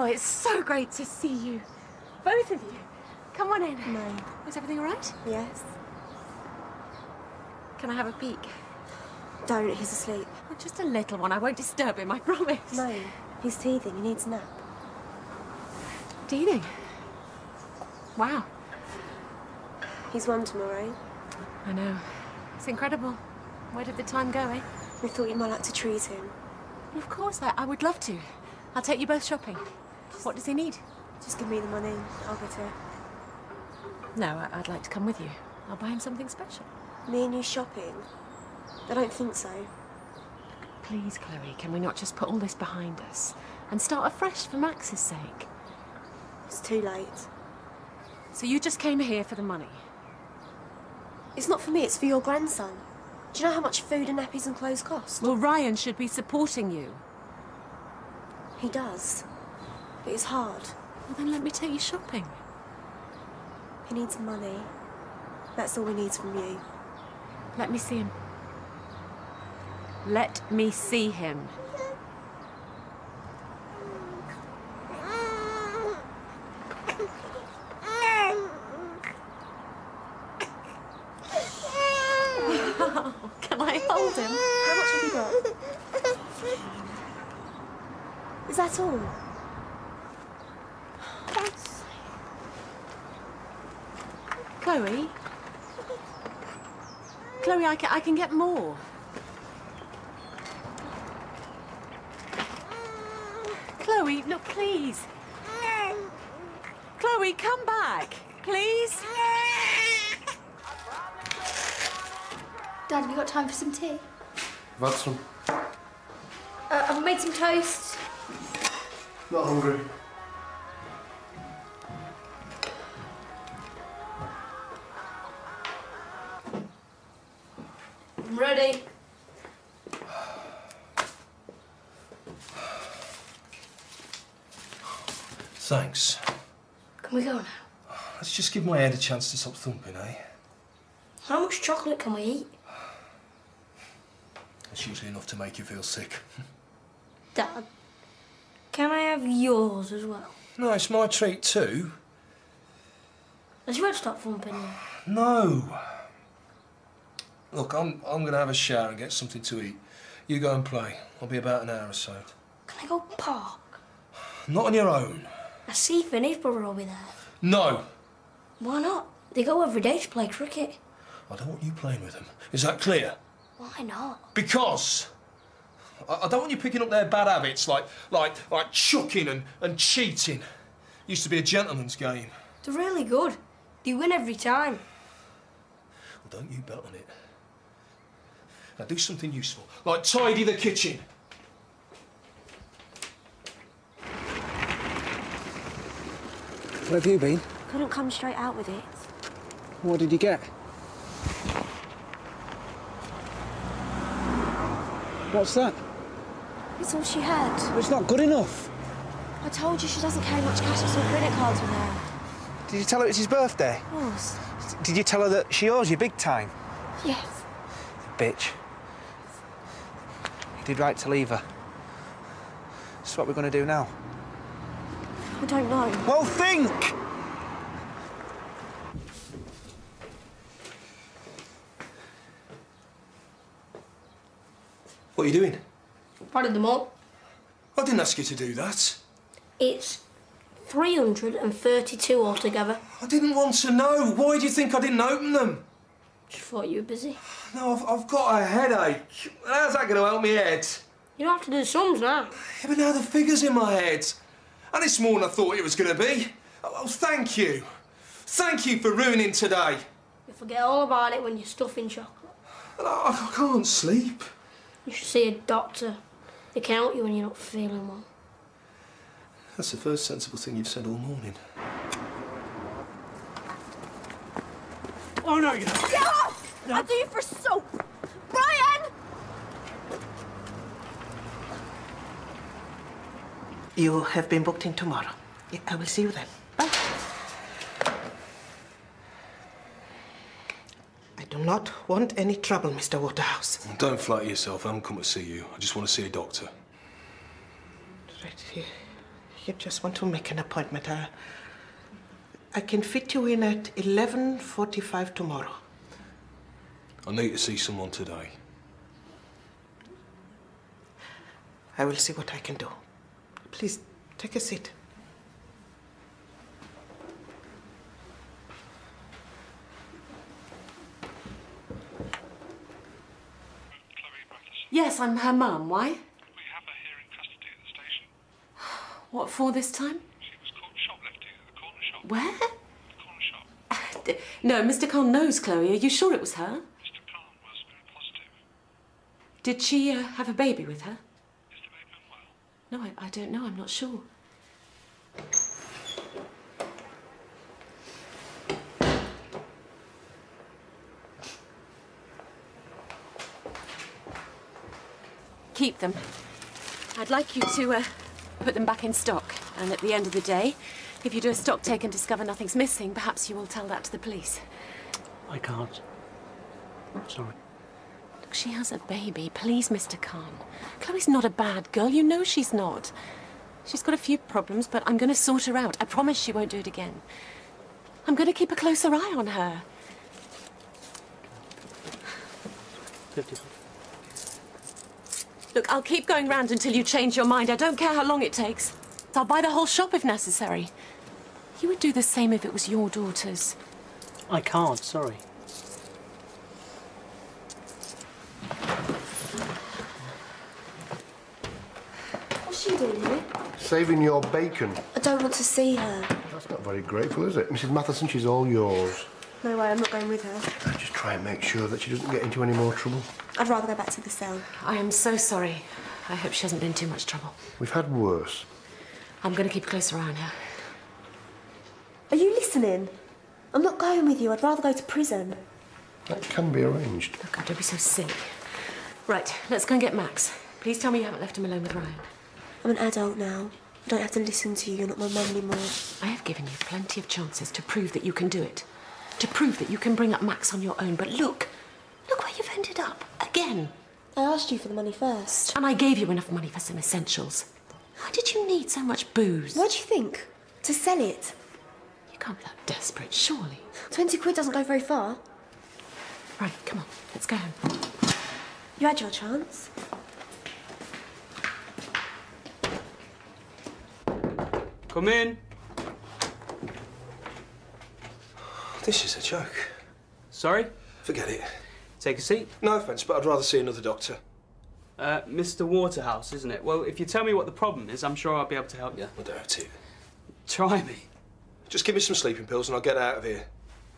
it's so great to see you. Both of you. Come on in. No. Is everything all right? Yes. Can I have a peek? Don't, he's asleep. Oh, just a little one. I won't disturb him, I promise. No, he's teething. He needs a nap. Teething? Wow. He's one tomorrow. I know. It's incredible. Where did the time go, eh? We thought you might like to treat him. Well, of course, I would love to. I'll take you both shopping. What does he need? Just give me the money. I'll get it. No, I'd like to come with you. I'll buy him something special. Me and you shopping? I don't think so. Please, Chloe, can we not just put all this behind us and start afresh for Max's sake? It's too late. So you just came here for the money? It's not for me, it's for your grandson. Do you know how much food and nappies and clothes cost? Well, Ryan should be supporting you. He does. But it's hard. Well, then let me take you shopping. He needs money. That's all he needs from you. Let me see him. Let me see him. Can I hold him? How much have you got? Is that all? Chloe? Chloe, I can get more. Chloe, look, please. Chloe, come back, please. Dad, have you got time for some tea? I've had some. I've made some toast. Not hungry. I'm ready. Thanks. Can we go now? Let's just give my head a chance to stop thumping, eh? How much chocolate can we eat? It's usually enough to make you feel sick. Dad, can I have yours as well? No, it's my treat too. Has your head stopped thumping you? No. Look, I'm gonna have a shower and get something to eat. You go and play. I'll be about an hour or so. Can I go park? Not on your own. I see Finn, his brother will be there. No. Why not? They go every day to play cricket. I don't want you playing with them. Is that clear? Why not? Because I don't want you picking up their bad habits like chucking and cheating. Used to be a gentleman's game. They're really good. They win every time. Well, don't you bet on it. Now do something useful, like tidy the kitchen. Where have you been? Couldn't come straight out with it. What did you get? What's that? It's all she had. It's not good enough. I told you she doesn't carry much cash, so credit cards with her. Did you tell her it's his birthday? Of course. Did you tell her that she owes you big time? Yes. Bitch. You did right to leave her. So what we're going to do now? I don't know. Well, think! What are you doing? Padded them up. I didn't ask you to do that. It's 332 altogether. I didn't want to know. Why do you think I didn't open them? Just thought you were busy. No, I've got a headache. How's that going to help me head? You don't have to do the sums now. Yeah, but now the figure's in my head. And it's more than I thought it was going to be. Oh, thank you. Thank you for ruining today. You'll forget all about it when you're stuffing chocolate. I can't sleep. You should see a doctor. They can help you when you're not feeling well. That's the first sensible thing you've said all morning. Oh, no, you don't. Get off! No. I'll do you for soap. Brian! You have been booked in tomorrow. Yeah, I will see you then. Bye. I do not want any trouble, Mr. Waterhouse. Don't flatter yourself. I haven't come to see you. I just want to see a doctor. Right, You just want to make an appointment. I can fit you in at 11:45 tomorrow. I need to see someone today. I will see what I can do. Please, take a seat. Yes, I'm her mum. Why? We have her here in custody at the station. What for this time? She was caught shoplifting at the corner shop. Where? The corner shop. No, Mr. Khan knows Chloe. Are you sure it was her? Mr. Khan was very positive. Did she have a baby with her? Is the baby unwell? No, I don't know. I'm not sure. Keep them. I'd like you to put them back in stock. And at the end of the day, if you do a stock take and discover nothing's missing, perhaps you will tell that to the police. I can't. Sorry. Look, she has a baby. Please, Mr. Khan. Chloe's not a bad girl. You know she's not. She's got a few problems, but I'm going to sort her out. I promise she won't do it again. I'm going to keep a closer eye on her. 50. Look, I'll keep going round until you change your mind. I don't care how long it takes. I'll buy the whole shop if necessary. You would do the same if it was your daughters. I can't, sorry. What's she doing here? Saving your bacon. I don't want to see her. That's not very grateful, is it? Mrs. Matheson, she's all yours. No way, I'm not going with her. Just try and make sure that she doesn't get into any more trouble. I'd rather go back to the cell. I am so sorry. I hope she hasn't been in too much trouble. We've had worse. I'm going to keep a closer eye on her. Are you listening? I'm not going with you. I'd rather go to prison. That can be arranged. Look, don't be so silly. Right, let's go and get Max. Please tell me you haven't left him alone with Ryan. I'm an adult now. I don't have to listen to you. You're not my mum anymore. I have given you plenty of chances to prove that you can do it. To prove that you can bring up Max on your own. But look where you've ended up. Again. I asked you for the money first. And I gave you enough money for some essentials. Why did you need so much booze? What do you think? To sell it? You can't be that desperate, surely. 20 quid doesn't go very far. Right, come on, let's go home. You had your chance. Come in. This is a joke. Sorry? Forget it. Take a seat. No offence, but I'd rather see another doctor. Mr. Waterhouse, isn't it? Well, if you tell me what the problem is, I'm sure I'll be able to help you. I doubt it. Try me. Just give me some sleeping pills and I'll get out of here.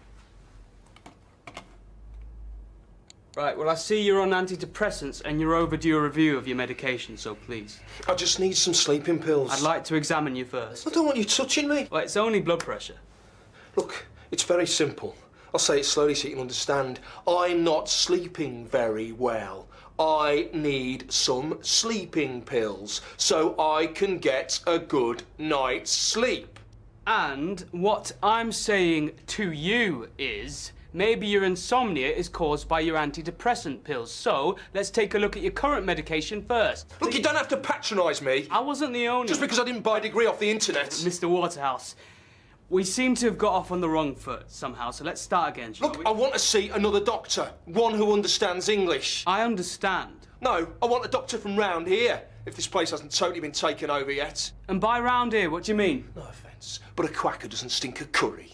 Right, well, I see you're on antidepressants and you're overdue a review of your medication, so please. I just need some sleeping pills. I'd like to examine you first. I don't want you touching me. Well, it's only blood pressure. Look, it's very simple. I'll say it slowly so you can understand. I'm not sleeping very well. I need some sleeping pills so I can get a good night's sleep. And what I'm saying to you is, maybe your insomnia is caused by your antidepressant pills. So, let's take a look at your current medication first. Look, you don't have to patronise me. I wasn't the only... Just because I didn't buy a degree off the internet. Mr. Waterhouse, we seem to have got off on the wrong foot somehow, so let's start again, shall we? Look, I want to see another doctor. One who understands English. I understand. No, I want a doctor from round here, if this place hasn't totally been taken over yet. And by round here, what do you mean? No offence, but a quacker doesn't stink of curry.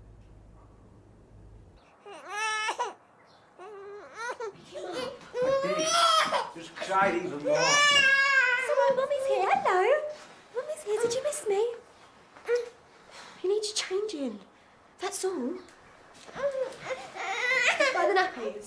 Just cried even more. So, Mummy's here. Hello. Mummy's here. Did you miss me? You need your changing. That's all. Buy the nappies.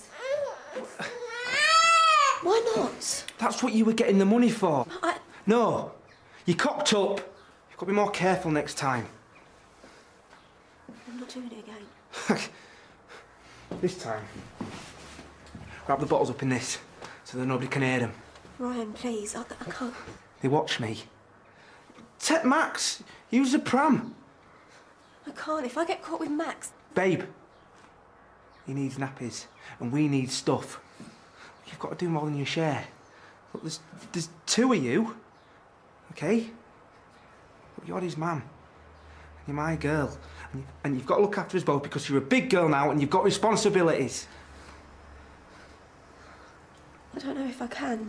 Why not? That's what you were getting the money for. I... No, you cocked up. You've got to be more careful next time. I'm not doing it again. This time, wrap the bottles up in this so that nobody can hear them. Ryan, please. I can't. They watch me. Take Max. Use the pram. I can't. If I get caught with Max... Babe, he needs nappies and we need stuff. You've got to do more than your share. Look, there's two of you, okay? But you're his man. You're my girl. And you've got to look after us both because you're a big girl now and you've got responsibilities. I don't know if I can.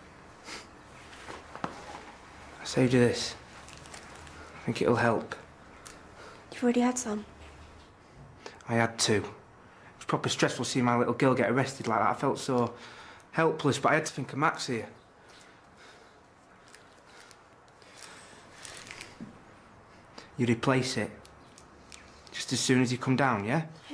I saved you this. I think it'll help. You've already had some. I had two. It was proper stressful seeing my little girl get arrested like that. I felt so helpless, but I had to think of Max here. You replace it. Just as soon as you come down, yeah? Yeah.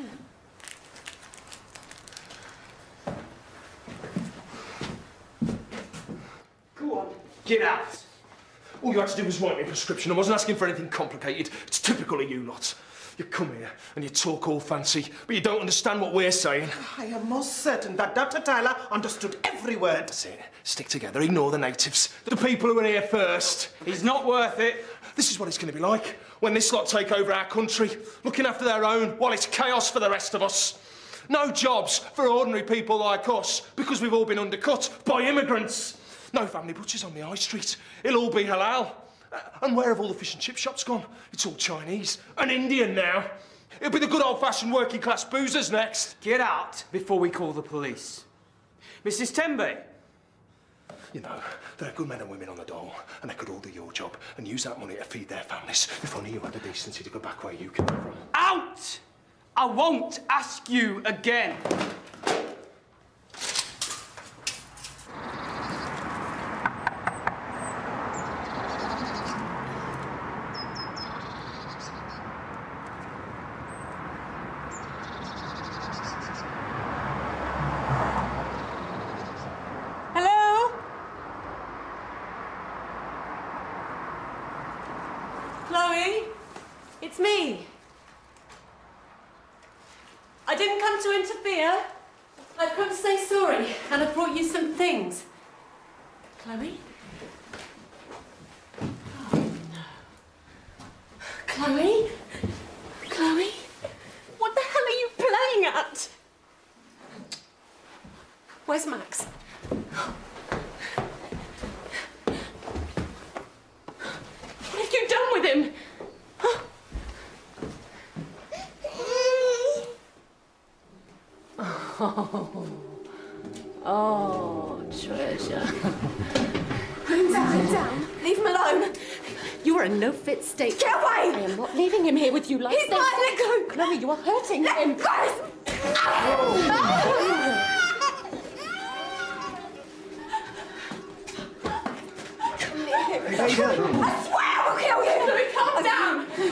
Go on. Get out! All you had to do was write me a prescription. I wasn't asking for anything complicated. It's typical of you lot. You come here and you talk all fancy, but you don't understand what we're saying. I am most certain that Dr. Tyler understood every word. That's it. Stick together. Ignore the natives. The people who are here first. He's not worth it. This is what it's going to be like when this lot take over our country, looking after their own while it's chaos for the rest of us. No jobs for ordinary people like us because we've all been undercut by immigrants. No family butchers on the high street. It'll all be halal. And where have all the fish and chip shops gone? It's all Chinese and Indian now. It'll be the good old-fashioned working-class boozers next. Get out before we call the police. Mrs. Tembe. You know, there are good men and women on the dole, and they could all do your job and use that money to feed their families. If only you had the decency to go back where you came from. Out! I won't ask you again. Hello? Chloe? It's me. I didn't come to interfere. I've come to say sorry, and I've brought you some things. Chloe? Oh, no. Chloe? Chloe? What the hell are you playing at? Where's Max? What have you done with him? Oh, treasure. Put him down. Leave him alone. You are in no fit state. Get away! I am not leaving him here with you like He's this. mine. Let go. Chloe, you are hurting Let him. go. I swear I will kill you. Chloe, calm down.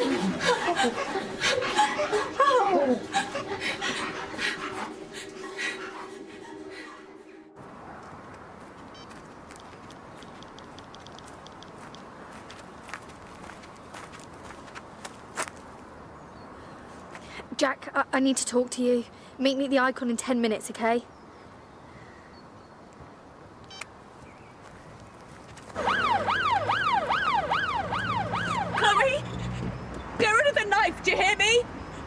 Jack, I need to talk to you. Meet me at the Icon in 10 minutes, okay? Chloe, get rid of the knife. Do you hear me?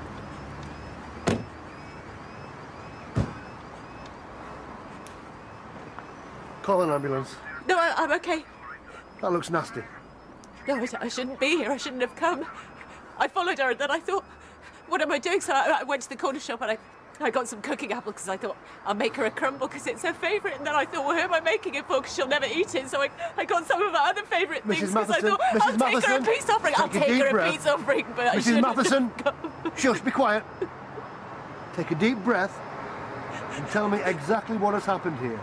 Call an ambulance. No, I'm okay. That looks nasty. No, I shouldn't be here. I shouldn't have come. I followed her and then I thought, what am I doing? So I went to the corner shop and I got some cooking apples because I thought I'll make her a crumble because it's her favourite. And then I thought, well, who am I making it for? Because she'll never eat it. So I got some of her other favourite things because I thought, I'll take her a peace offering. I'll take her a peace offering, but I shouldn't Mrs. Matheson, have come. shush, be quiet. Take a deep breath and tell me exactly what has happened here.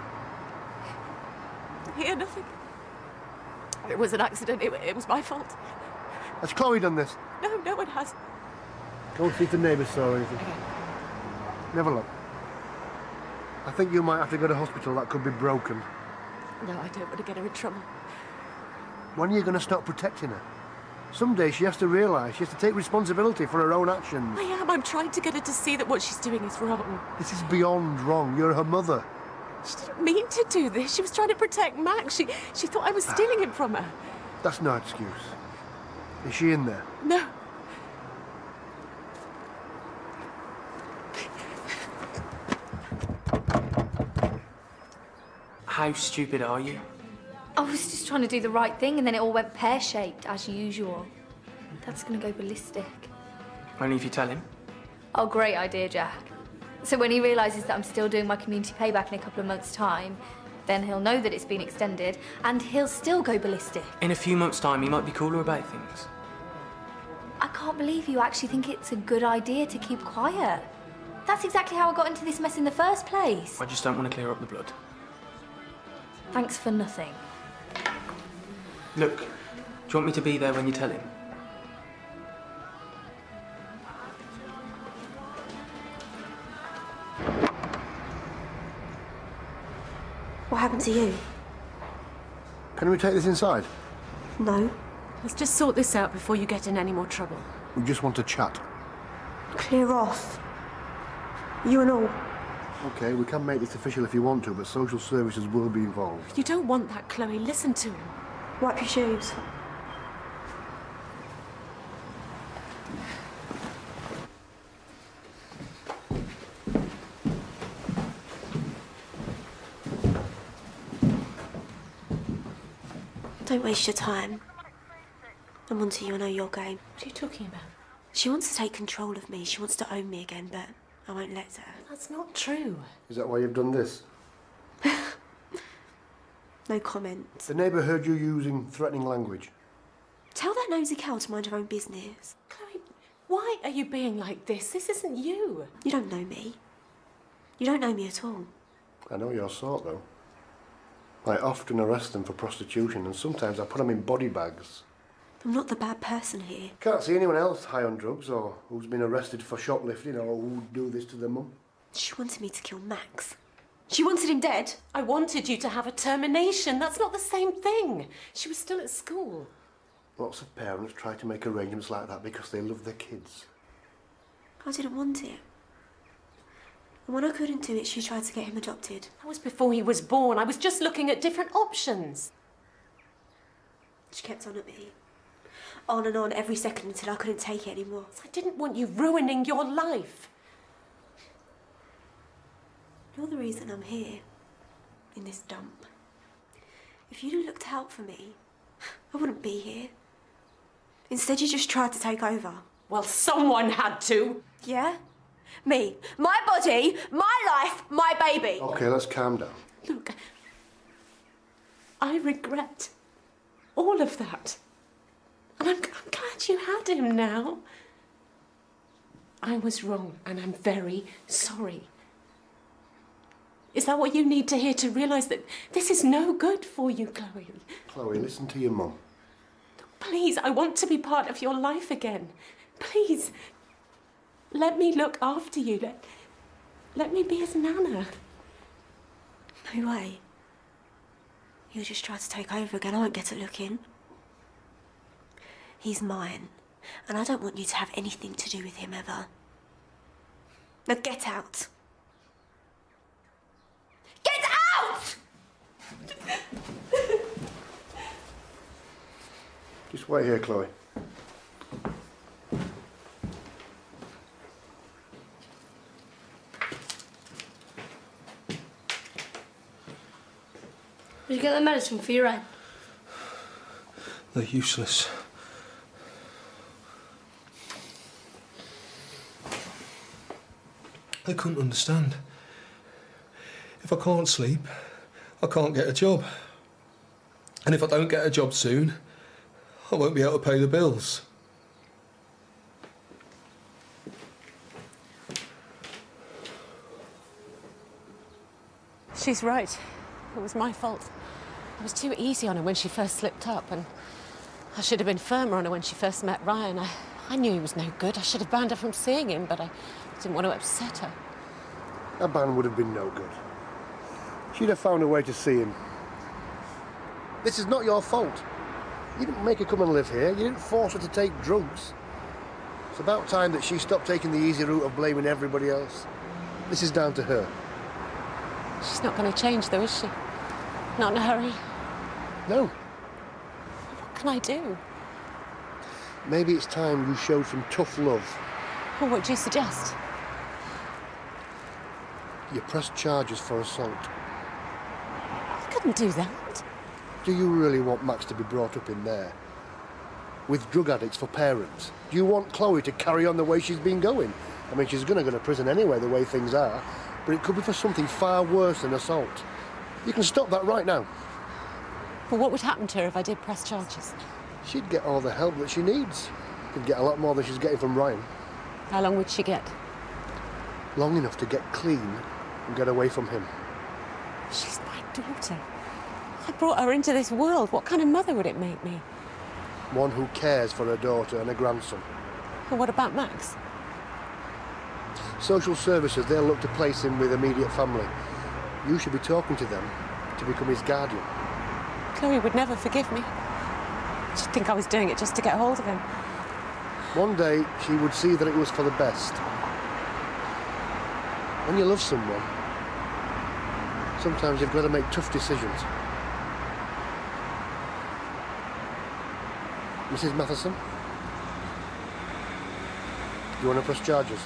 Here, nothing. It was an accident. It was my fault. Has Chloe done this? No, no one has. Go and see if the neighbours saw anything. Never look. I think you might have to go to hospital. That could be broken. No, I don't want to get her in trouble. When are you going to stop protecting her? Someday she has to realise she has to take responsibility for her own actions. I am. I'm trying to get her to see that what she's doing is wrong. This is beyond wrong. You're her mother. She didn't mean to do this. She was trying to protect Max. She thought I was stealing him from her. That's no excuse. Is she in there? No. How stupid are you? I was just trying to do the right thing and then it all went pear-shaped, as usual. Dad's gonna go ballistic. Only if you tell him. Oh, great idea, Jack. So when he realises that I'm still doing my community payback in a couple of months' time, then he'll know that it's been extended, and he'll still go ballistic. In a few months' time, he might be cooler about things. I can't believe you actually think it's a good idea to keep quiet. That's exactly how I got into this mess in the first place. I just don't want to clear up the blood. Thanks for nothing. Look, do you want me to be there when you tell him? What happened to you? Can we take this inside? No. Let's just sort this out before you get in any more trouble. We just want to chat. Clear off. You and all. Okay, we can make this official if you want to, but social services will be involved. You don't want that, Chloe. Listen to him. Wipe your shoes. Don't waste your time. I'm on to you, I know your game. What are you talking about? She wants to take control of me. She wants to own me again, but I won't let her. That's not true. Is that why you've done this? No comment. The neighbour heard you using threatening language. Tell that nosy cow to mind her own business. Chloe, why are you being like this? This isn't you. You don't know me. You don't know me at all. I know your sort, though. I often arrest them for prostitution, and sometimes I put them in body bags. I'm not the bad person here. Can't see anyone else high on drugs, or who's been arrested for shoplifting, or who'd do this to their mum. She wanted me to kill Max. She wanted him dead. I wanted you to have a termination. That's not the same thing. She was still at school. Lots of parents try to make arrangements like that because they love their kids. I didn't want it. And when I couldn't do it, she tried to get him adopted. That was before he was born. I was just looking at different options. She kept on at me. On and on every second until I couldn't take it anymore. I didn't want you ruining your life. You're the reason I'm here, in this dump. If you'd have looked out for me, I wouldn't be here. Instead, you just tried to take over. Well, someone had to. Yeah? Me. My body, my life, my baby. Okay, let's calm down. Look, I regret all of that. And I'm glad you had him now. I was wrong, and I'm very sorry. Is that what you need to hear to realise that this is no good for you, Chloe? Chloe, listen to your mum. Please, I want to be part of your life again. Please, let me look after you. Let me be his nana. No way. You'll just try to take over again. I won't get a look in. He's mine, and I don't want you to have anything to do with him ever. Now get out. Get out! Just wait here, Chloe. Did you get the medicine for your head? They're useless. They couldn't understand. If I can't sleep, I can't get a job. And if I don't get a job soon, I won't be able to pay the bills. She's right. It was my fault. I was too easy on her when she first slipped up, and I should have been firmer on her when she first met Ryan. I knew he was no good. I should have banned her from seeing him, but I didn't want to upset her. A ban would have been no good. She'd have found a way to see him. This is not your fault. You didn't make her come and live here. You didn't force her to take drugs. It's about time that she stopped taking the easy route of blaming everybody else. This is down to her. She's not going to change, though, is she? Not in a hurry. No. What can I do? Maybe it's time you showed some tough love. Well, what do you suggest? You pressed charges for assault. I couldn't do that. Do you really want Max to be brought up in there? with drug addicts for parents? Do you want Chloe to carry on the way she's been going? I mean, she's going to go to prison anyway, the way things are, but it could be for something far worse than assault. You can stop that right now. Well, what would happen to her if I did press charges? She'd get all the help that she needs. She'd get a lot more than she's getting from Ryan. How long would she get? Long enough to get clean and get away from him. She's my daughter. I brought her into this world. What kind of mother would it make me? One who cares for her daughter and a grandson. And what about Max? Social services, they'll look to place him with immediate family. You should be talking to them to become his guardian. Chloe would never forgive me. She'd think I was doing it just to get hold of him. One day, she would see that it was for the best. When you love someone, sometimes you've got to make tough decisions. Mrs. Matheson? Do you want to press charges?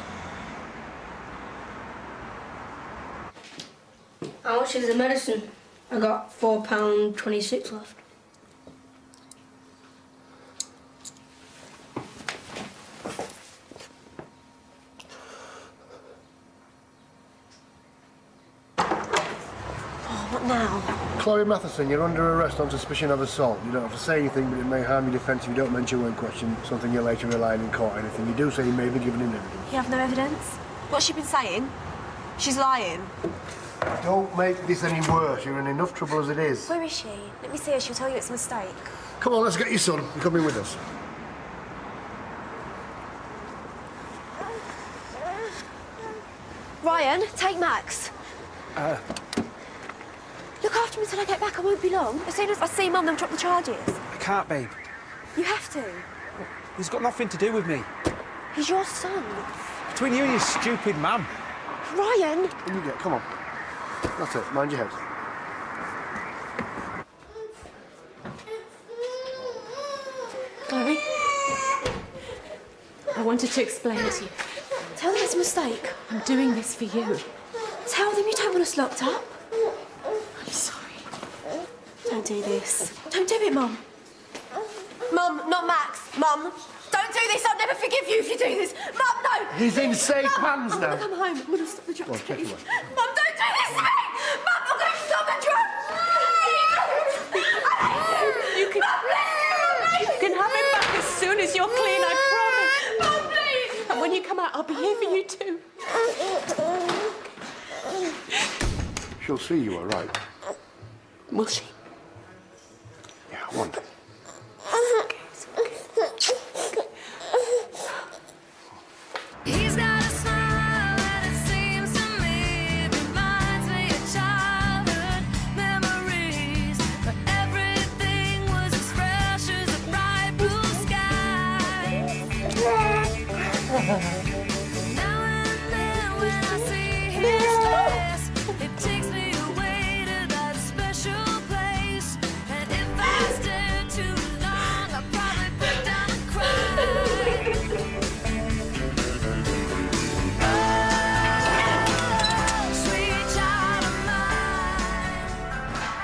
How much is the medicine? I got £4.26 left. What now? Chloe Matheson, you're under arrest on suspicion of assault. You don't have to say anything, but it may harm your defence if you don't mention when questioned, something you later rely on in court. Anything you do say, you may be given in evidence. You have no evidence? What's she been saying? She's lying. Don't make this any worse. You're in enough trouble as it is. Where is she? Let me see her. She'll tell you it's a mistake. Come on, let's get your son. You're coming with us. Ryan, take Max. Look after him until I get back. I won't be long. As soon as I see Mum, they'll drop the charges. I can't, babe. You have to. He's got nothing to do with me. He's your son. Between you and your stupid mum. Ryan! In you get. Come on. That's it. Mind your head. Chloe? I wanted to explain to you. Tell them it's a mistake. I'm doing this for you. Tell them you don't want us locked up. I'm sorry. Don't do this. Don't do it, Mum. Mum, not Max. Mum, don't do this. I'll never forgive you if you do this. Mum, no. He's in safe hands now. I'm going to come home. I'm going to stop the drugs, Take please. away. Mum, don't do this to me. Mum, I'm going to stop the drugs. You can have it back as soon as you're clean, I promise. Mum, please. And when you come out, I'll be here for you too. She'll see you, all right? Will she? Yeah, one day. He's got a smile and it seems to me reminds me of childhood memories, but everything was as fresh as a bright blue sky. Now and then when I see his face, it takes me away to that special place, and if I stare too long, I'll probably break down and cry. Sweet child of mine.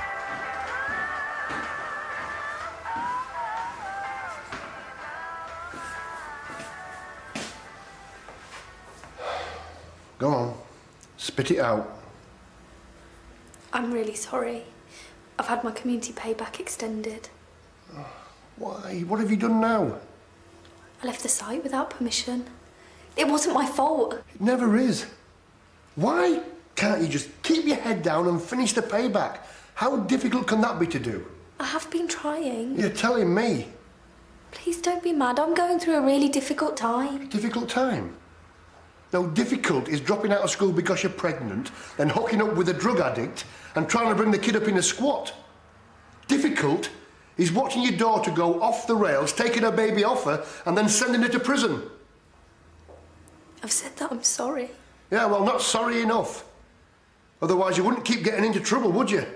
Go on. Spit it out. I'm really sorry. I've had my community payback extended. Why? What have you done now? I left the site without permission. It wasn't my fault. It never is. Why can't you just keep your head down and finish the payback? How difficult can that be to do? I have been trying. You're telling me. Please don't be mad. I'm going through a really difficult time. Difficult time? No, difficult is dropping out of school because you're pregnant, then hooking up with a drug addict and trying to bring the kid up in a squat. Difficult is watching your daughter go off the rails, taking her baby off her, and then sending her to prison. I've said that I'm sorry. Yeah, well, not sorry enough. Otherwise, you wouldn't keep getting into trouble, would you?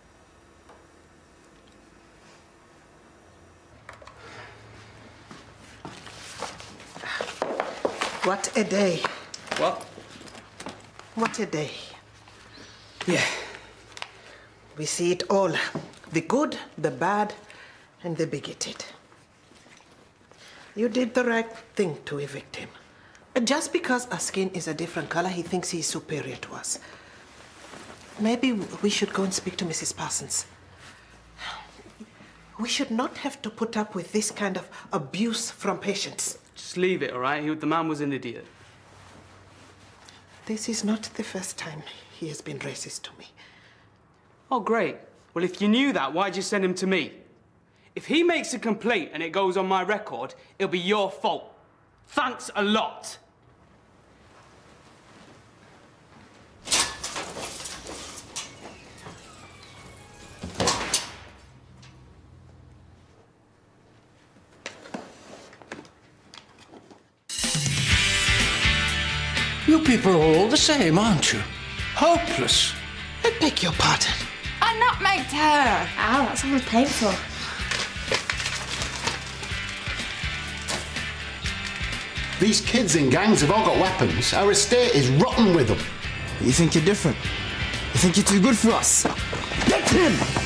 What a day. What? What a day. Yeah. We see it all. The good, the bad, and the bigoted. You did the right thing to evict him. Just because our skin is a different color, he thinks he's superior to us. Maybe we should go and speak to Mrs. Parsons. We should not have to put up with this kind of abuse from patients. Just leave it, all right? The man was an idiot. This is not the first time he has been racist to me. Oh, great. Well, if you knew that, why'd you send him to me? If he makes a complaint and it goes on my record, it'll be your fault. Thanks a lot. You people are all the same, aren't you? Hopeless. I beg your pardon. I nutmegged her. Ow, that sounds painful. These kids in gangs have all got weapons. Our estate is rotten with them. You think you're different? You think you're too good for us? Get him!